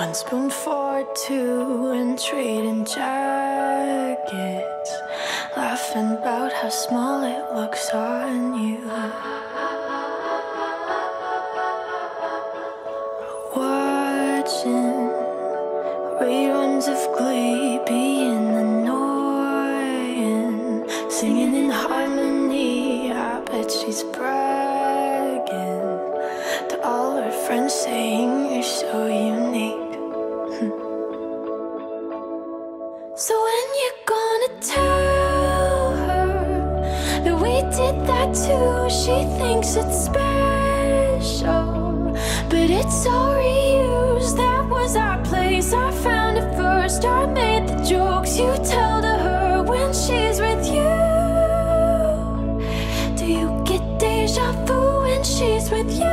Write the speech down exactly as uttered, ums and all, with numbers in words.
One spoon for two and trading jackets, laughing about how small it looks on you. Watching reruns of Glee, being annoying, singing in harmony. I bet she's bragging to all her friends, saying you're so unique. So when you gonna tell her that we did that too? She thinks it's special, but it's all reused. That was our place, I found it first. I made the jokes you tell to her when she's with you. Do you get deja vu when she's with you?